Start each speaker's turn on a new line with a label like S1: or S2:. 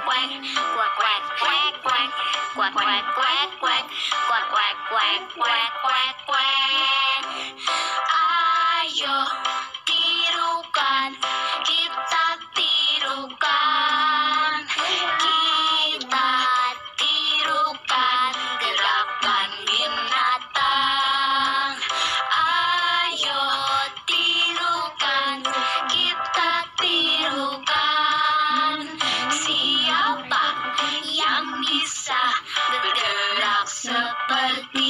S1: quack, quack, quack, quack, quack, quack, quack, quack, quack, quack, quack, quack, quack, quack, quack. Ayo tirukan, kita tirukan, kita tirukan gerakan binatang. Ayo tirukan, kita tirukan. Siapa yang bisa bergerak seperti